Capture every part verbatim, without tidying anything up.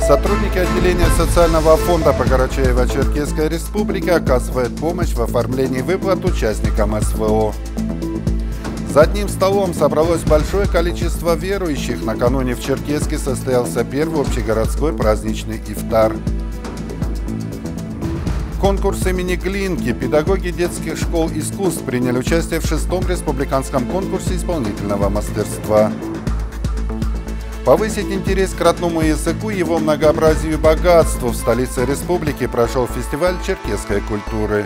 Сотрудники отделения социального фонда по Карачаево-Черкесской республике оказывают помощь в оформлении выплат участникам эс вэ о. За одним столом собралось большое количество верующих. Накануне в Черкеске состоялся первый общегородской праздничный ифтар. Конкурс имени Глинки. Педагоги детских школ искусств приняли участие в шестом республиканском конкурсе исполнительного мастерства. Повысить интерес к родному языку, его многообразию и богатству. В столице республики прошел фестиваль черкесской культуры.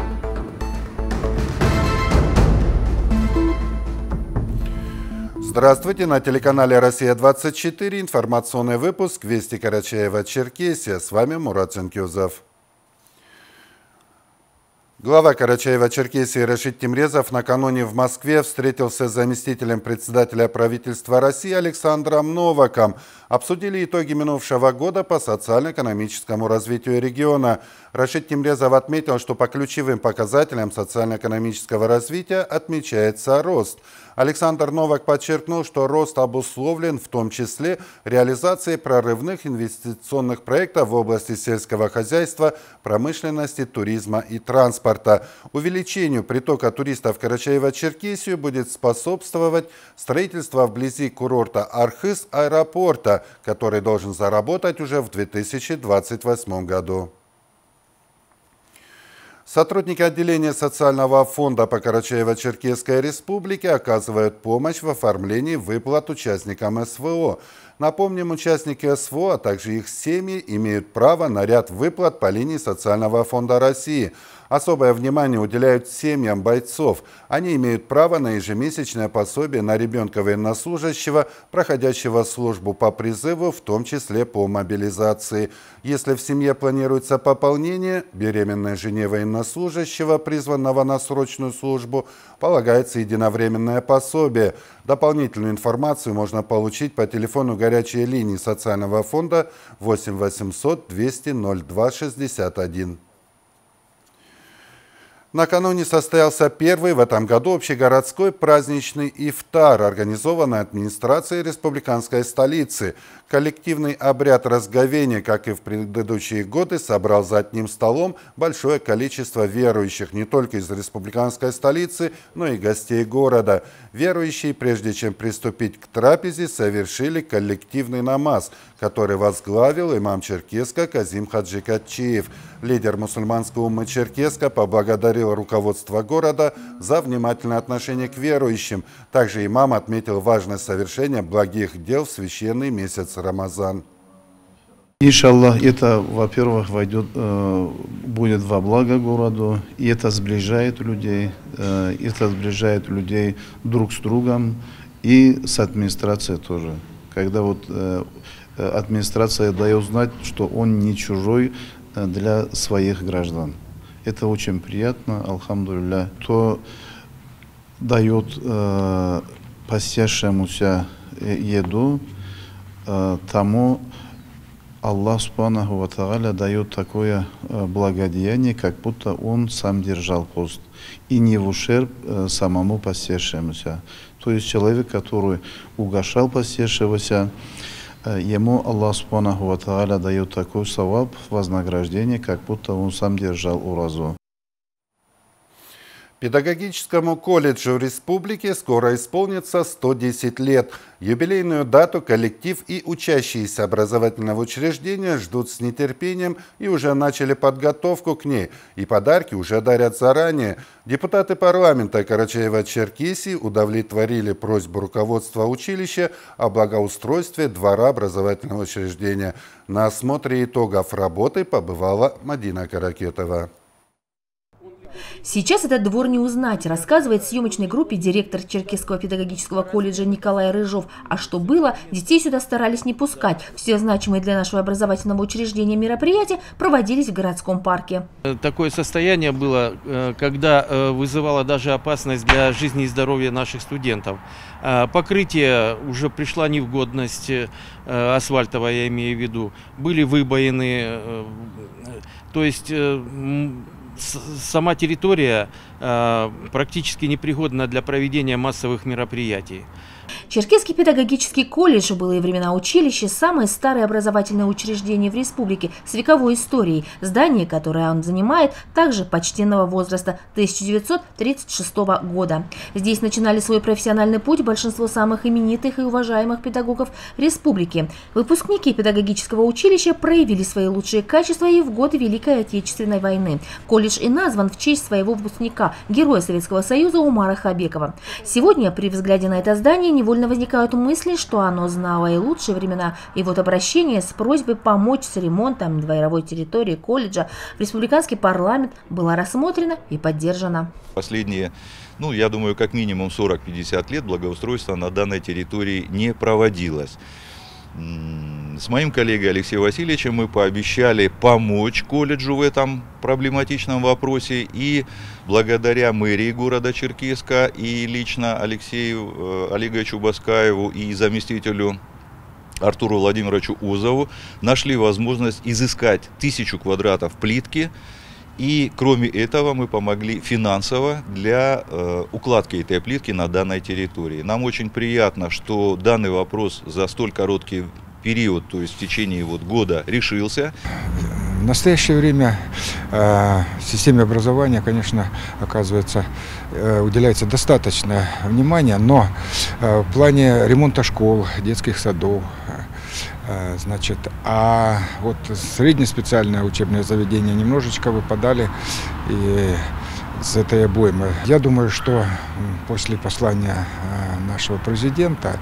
Здравствуйте! На телеканале «Россия двадцать четыре» информационный выпуск «Вести Карачаево-Черкесия». С вами Мурат Жанкюзов. Глава Карачаево-Черкесии Рашид Тимрезов накануне в Москве встретился с заместителем председателя правительства России Александром Новаком. Обсудили итоги минувшего года по социально-экономическому развитию региона. Рашид Тимрезов отметил, что по ключевым показателям социально-экономического развития отмечается рост. Александр Новак подчеркнул, что рост обусловлен в том числе реализацией прорывных инвестиционных проектов в области сельского хозяйства, промышленности, туризма и транспорта. Увеличению притока туристов в Карачаево-Черкесию будет способствовать строительство вблизи курорта Архыз аэропорта, который должен заработать уже в две тысячи двадцать восьмом году. Сотрудники отделения социального фонда по Карачаево-Черкесской республике оказывают помощь в оформлении выплат участникам эс вэ о. Напомним, участники эс вэ о, а также их семьи имеют право на ряд выплат по линии Социального фонда России. Особое внимание уделяют семьям бойцов. Они имеют право на ежемесячное пособие на ребенка военнослужащего, проходящего службу по призыву, в том числе по мобилизации. Если в семье планируется пополнение, беременной жене военнослужащего, призванного на срочную службу, полагается единовременное пособие. Дополнительную информацию можно получить по телефону горячей линии Социального фонда восемь восемьсот двести ноль два шестьдесят один. Накануне состоялся первый в этом году общегородской праздничный ифтар, организованный администрацией республиканской столицы. Коллективный обряд разговения, как и в предыдущие годы, собрал за одним столом большое количество верующих не только из республиканской столицы, но и гостей города. Верующие, прежде чем приступить к трапезе, совершили коллективный намаз, который возглавил имам Черкеска Казим Хаджикатчиев. Лидер мусульманского уммы Черкеска поблагодарил руководство города за внимательное отношение к верующим. Также имам отметил важность совершения благих дел в священный месяц Рамазан. Иншаллах, это, во-первых, войдет, э, будет во благо городу, и это сближает людей, э, это сближает людей друг с другом и с администрацией тоже. Когда вот э, администрация дает знать, что он не чужой для своих граждан. Это очень приятно, алхамдулилля. Кто дает э, постящемуся еду, э, тому Аллах Субханаху ва Тааля дает такое э, благодеяние, как будто он сам держал пост. И не в ущерб э, самому постящемуся. То есть человек, который угощал постящегося, ему Аллах Субханаху ва Тааля дает такой саваб, вознаграждение, как будто он сам держал уразу. Педагогическому колледжу республики скоро исполнится сто десять лет. Юбилейную дату коллектив и учащиеся образовательного учреждения ждут с нетерпением и уже начали подготовку к ней. И подарки уже дарят заранее. Депутаты парламента Карачаево-Черкесии удовлетворили просьбу руководства училища о благоустройстве двора образовательного учреждения. На осмотре итогов работы побывала Мадина Каракетова. Сейчас этот двор не узнать, рассказывает съемочной группе директор Черкесского педагогического колледжа Николай Рыжов. А что было, детей сюда старались не пускать. Все значимые для нашего образовательного учреждения мероприятия проводились в городском парке. Такое состояние было, когда вызывало даже опасность для жизни и здоровья наших студентов. Покрытие уже пришло не в годность, асфальтовое я имею в виду. Были выбоины, то есть... Сама территория практически непригодна для проведения массовых мероприятий. Черкесский педагогический колледж в былые времена училище – самое старое образовательное учреждение в республике с вековой историей. Здание, которое он занимает, также почтенного возраста – тысяча девятьсот тридцать шестого года. Здесь начинали свой профессиональный путь большинство самых именитых и уважаемых педагогов республики. Выпускники педагогического училища проявили свои лучшие качества и в годы Великой Отечественной войны. Колледж и назван в честь своего выпускника, героя Советского Союза Умара Хабекова. Сегодня при взгляде на это здание невольно возникают мысли, что оно знало и лучшие времена. И вот обращение с просьбой помочь с ремонтом дворовой территории колледжа в республиканский парламент было рассмотрено и поддержано. Последние, ну, я думаю, как минимум сорок-пятьдесят лет благоустройство на данной территории не проводилось. С моим коллегой Алексеем Васильевичем мы пообещали помочь колледжу в этом проблематичном вопросе, и благодаря мэрии города Черкесска и лично Алексею Олеговичу Баскаеву и заместителю Артуру Владимировичу Озову нашли возможность изыскать тысячу квадратов плитки. И кроме этого мы помогли финансово для э, укладки этой плитки на данной территории. Нам очень приятно, что данный вопрос за столь короткий период, то есть в течение вот года, решился. В настоящее время э, системе образования, конечно, оказывается, э, уделяется достаточно внимания, но э, в плане ремонта школ, детских садов, значит, а вот среднеспециальное учебное заведение немножечко выпадали и с этой обоймы. Я думаю, что после послания нашего президента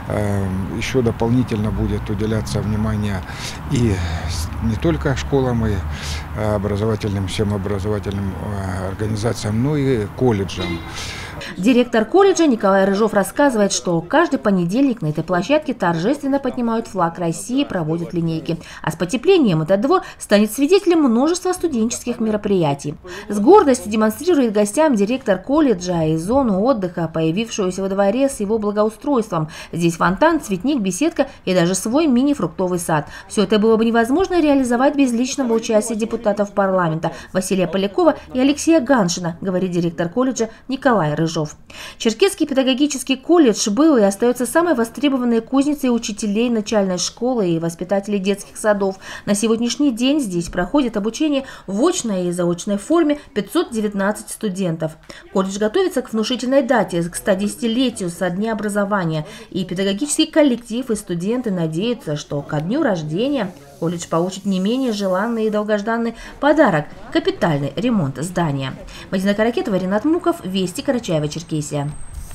еще дополнительно будет уделяться внимание и не только школам и образовательным, всем образовательным организациям, но и колледжам. Директор колледжа Николай Рыжов рассказывает, что каждый понедельник на этой площадке торжественно поднимают флаг России и проводят линейки. А с потеплением этот двор станет свидетелем множества студенческих мероприятий. С гордостью демонстрирует гостям директор колледжа и зону отдыха, появившуюся во дворе с его благоустройством. Здесь фонтан, цветник, беседка и даже свой мини-фруктовый сад. Все это было бы невозможно реализовать без личного участия депутатов парламента Василия Полякова и Алексея Ганшина, говорит директор колледжа Николай Рыжов. Черкесский педагогический колледж был и остается самой востребованной кузницей учителей начальной школы и воспитателей детских садов. На сегодняшний день здесь проходит обучение в очной и заочной форме пятьсот девятнадцать студентов. Колледж готовится к внушительной дате, к стодесятилетию со дня образования. И педагогический коллектив и студенты надеются, что ко дню рождения колледж получит не менее желанный и долгожданный подарок – капитальный ремонт здания. Мадина Каракетова, Ренат Муков, Вести, Карачаево-Черкесия.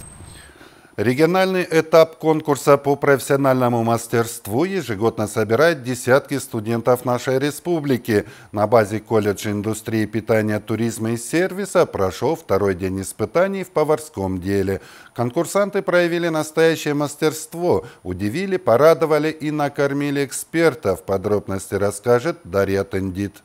Региональный этап конкурса по профессиональному мастерству ежегодно собирает десятки студентов нашей республики. На базе колледжа индустрии питания, туризма и сервиса прошел второй день испытаний в поварском деле. Конкурсанты проявили настоящее мастерство, удивили, порадовали и накормили экспертов. Подробности расскажет Дарья Тендит.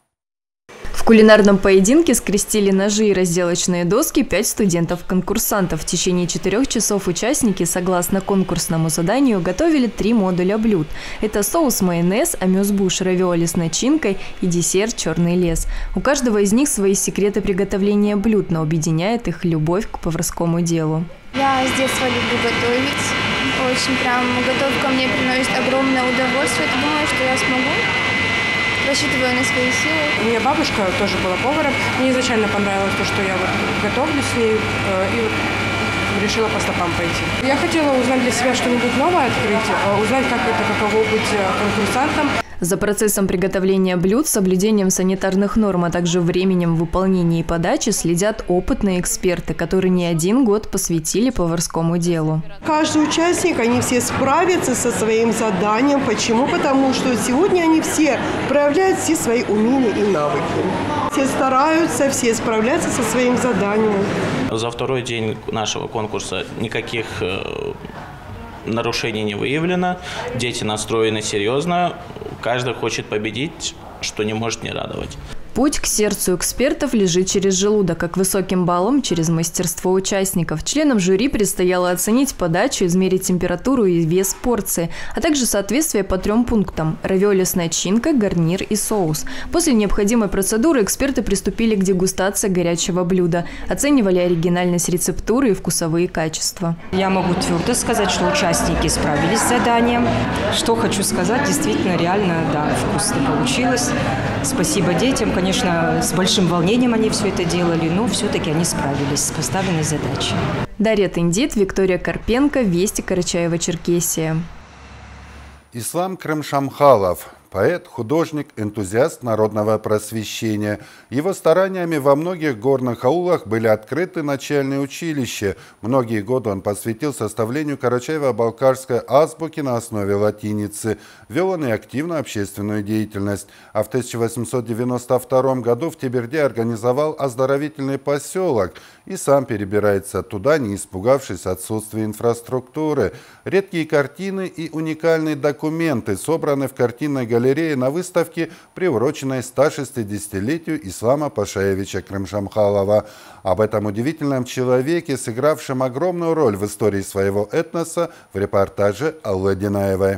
В кулинарном поединке скрестили ножи и разделочные доски пять студентов-конкурсантов. В течение четырех часов участники, согласно конкурсному заданию, готовили три модуля блюд. Это соус-майонез, амюс-буш, равиоли с начинкой и десерт «Черный лес». У каждого из них свои секреты приготовления блюд, но объединяет их любовь к поварскому делу. Я с детства люблю готовить. Очень прям готовка мне приносит огромное удовольствие. Я думаю, что я смогу. Рассчитываю на свои силы. У меня бабушка тоже была поваром. Мне изначально понравилось то, что я вот готовлю с ней, и вот решила по стопам пойти. Я хотела узнать для себя что-нибудь новое открыть, узнать, как это, каково быть конкурсантом. За процессом приготовления блюд, соблюдением санитарных норм, а также временем выполнения и подачи следят опытные эксперты, которые не один год посвятили поварскому делу. Каждый участник, они все справятся со своим заданием. Почему? Потому что сегодня они все проявляют все свои умения и навыки. Все стараются, все справляются со своим заданием. За второй день нашего конкурса никаких нарушений не выявлено. Дети настроены серьезно. Каждый хочет победить, что не может не радовать. Путь к сердцу экспертов лежит через желудок, как высоким баллом через мастерство участников. Членам жюри предстояло оценить подачу, измерить температуру и вес порции, а также соответствие по трем пунктам – равиоли с начинкой, гарнир и соус. После необходимой процедуры эксперты приступили к дегустации горячего блюда, оценивали оригинальность рецептуры и вкусовые качества. Я могу твердо сказать, что участники справились с заданием. Что хочу сказать, действительно, реально, да, вкусно получилось. Спасибо детям. Конечно, с большим волнением они все это делали, но все-таки они справились с поставленной задачей. Дарья Тындит, Виктория Карпенко, Вести, Карачаево-Черкесия. Ислам Крымшамхалов. Поэт, художник, энтузиаст народного просвещения. Его стараниями во многих горных аулах были открыты начальные училища. Многие годы он посвятил составлению карачаево-балкарской азбуки на основе латиницы. Вел он и активную общественную деятельность. А в тысяча восемьсот девяносто втором году в Теберде организовал оздоровительный поселок и сам перебирается туда, не испугавшись отсутствия инфраструктуры. Редкие картины и уникальные документы собраны в картинной галерее на выставке, приуроченной ста шестидесятилетию Ислама Пашаевича Крымшамхалова. Об этом удивительном человеке, сыгравшем огромную роль в истории своего этноса, в репортаже Аллы Динаевой.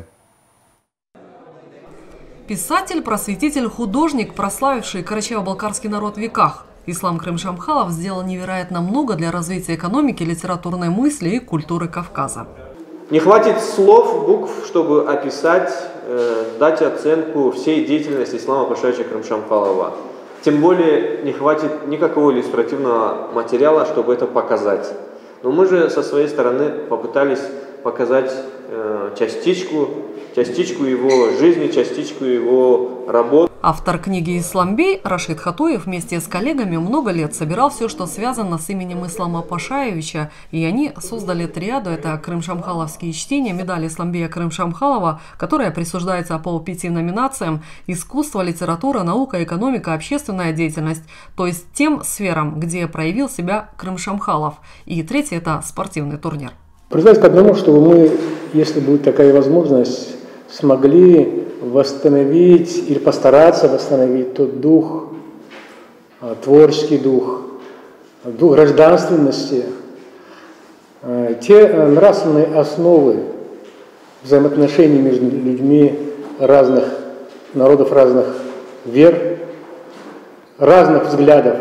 Писатель, просветитель, художник, прославивший карачаево-балкарский народ в веках. Ислам Крымшамхалов сделал невероятно много для развития экономики, литературной мысли и культуры Кавказа. Не хватит слов, букв, чтобы описать, э, дать оценку всей деятельности Ислама Пашаевича Крымшамхалова. Тем более не хватит никакого иллюстративного материала, чтобы это показать. Но мы же со своей стороны попытались показать э, частичку, частичку его жизни, частичку его работ. Автор книги «Исламбей» Рашид Хатуев вместе с коллегами много лет собирал все, что связано с именем Ислама Пашаевича, и они создали триаду. Это крымшамхаловские чтения, медаль Исламбея Крымшамхалова, которая присуждается по пяти номинациям: искусство, литература, наука, экономика, общественная деятельность, то есть тем сферам, где проявил себя Крымшамхалов. И третий – это спортивный турнир. Признаюсь к одному, чтобы мы, если будет такая возможность, смогли восстановить или постараться восстановить тот дух, творческий дух, дух гражданственности, те нравственные основы взаимоотношений между людьми разных народов, разных вер, разных взглядов.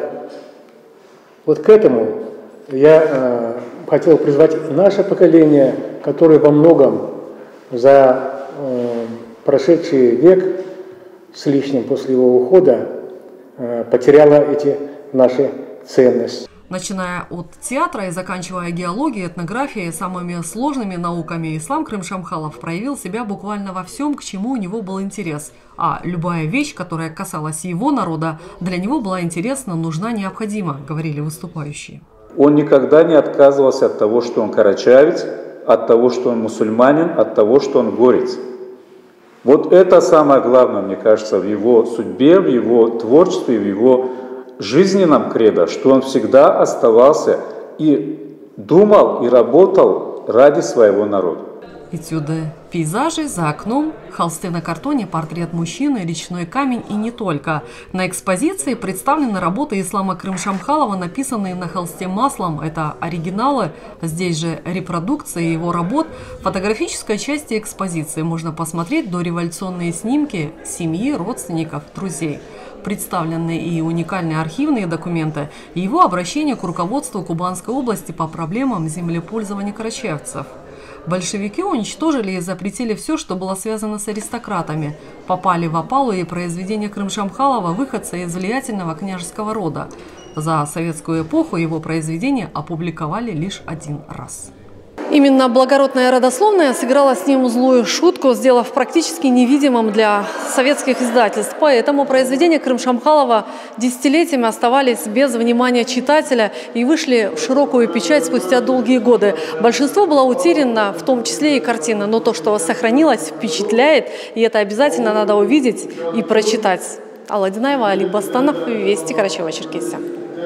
Вот к этому я хотел призвать наше поколение, которое во многом за прошедший век с лишним после его ухода потеряла эти наши ценности. Начиная от театра и заканчивая геологией, этнографией, самыми сложными науками, Ислам Крымшамхалов проявил себя буквально во всем, к чему у него был интерес. А любая вещь, которая касалась его народа, для него была интересна, нужна, необходима, говорили выступающие. Он никогда не отказывался от того, что он карачаевец, от того, что он мусульманин, от того, что он горец. Вот это самое главное, мне кажется, в его судьбе, в его творчестве, в его жизненном кредо, что он всегда оставался и думал, и работал ради своего народа. Этюды, пейзажи, за окном, холсты на картоне, портрет мужчины, речной камень и не только. На экспозиции представлены работы Ислама Крымшамхалова, написанные на холсте маслом. Это оригиналы, здесь же репродукции его работ. В фотографической части экспозиции можно посмотреть дореволюционные снимки семьи, родственников, друзей. Представлены и уникальные архивные документы, и его обращение к руководству Кубанской области по проблемам землепользования карачаевцев. Большевики уничтожили и запретили все, что было связано с аристократами. Попали в опалу и произведения Крымшамхалова, выходца из влиятельного княжеского рода. За советскую эпоху его произведения опубликовали лишь один раз. Именно благородная родословная сыграла с ним злую шутку, сделав практически невидимым для советских издательств. Поэтому произведения Крымшамхалова десятилетиями оставались без внимания читателя и вышли в широкую печать спустя долгие годы. Большинство было утеряно, в том числе и картина, но то, что сохранилось, впечатляет, и это обязательно надо увидеть и прочитать. Алла Динаева, Али Бастанов, Вести, Карачаево-Черкесия.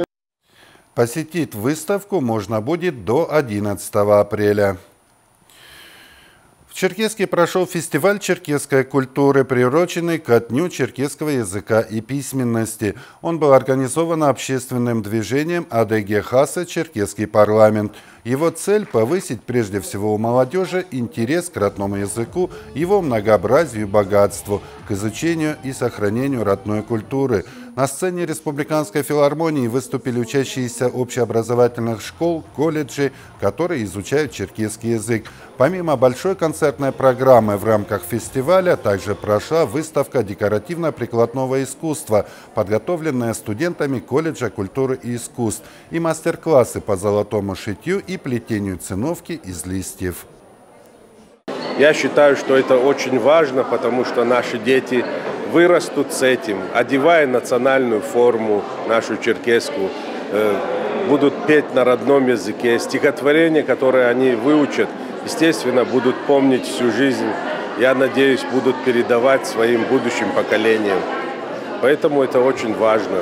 Посетить выставку можно будет до одиннадцатого апреля. Черкесске прошел фестиваль черкесской культуры, приуроченный ко Дню черкесского языка и письменности. Он был организован общественным движением АДГ ХАСа «Черкесский парламент». Его цель – повысить прежде всего у молодежи интерес к родному языку, его многообразию и богатству, к изучению и сохранению родной культуры. На сцене Республиканской филармонии выступили учащиеся общеобразовательных школ, колледжей, которые изучают черкесский язык. Помимо большой концертной программы в рамках фестиваля, также прошла выставка декоративно-прикладного искусства, подготовленная студентами колледжа культуры и искусств, и мастер-классы по золотому шитью и плетению циновки из листьев. Я считаю, что это очень важно, потому что наши дети вырастут с этим, одевая национальную форму, нашу черкесскую, будут петь на родном языке. Стихотворения, которые они выучат, естественно, будут помнить всю жизнь. Я надеюсь, будут передавать своим будущим поколениям. Поэтому это очень важно.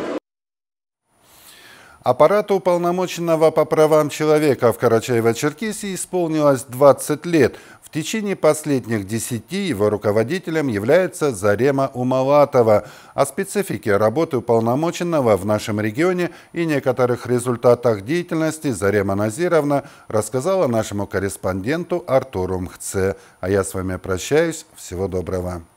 Аппарату уполномоченного по правам человека в Карачаево-Черкесии исполнилось двадцать лет. В течение последних десяти его руководителем является Зарема Умалатова. О специфике работы уполномоченного в нашем регионе и некоторых результатах деятельности Зарема Назировна рассказала нашему корреспонденту Артуру Мхце. А я с вами прощаюсь. Всего доброго.